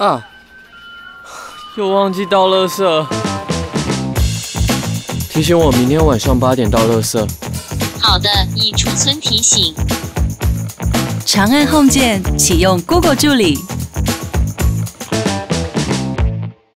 啊，又忘记倒垃圾，提醒我明天晚上8点倒垃圾。 好的，已储存提醒。 长按 Home 键启用 Google 助理。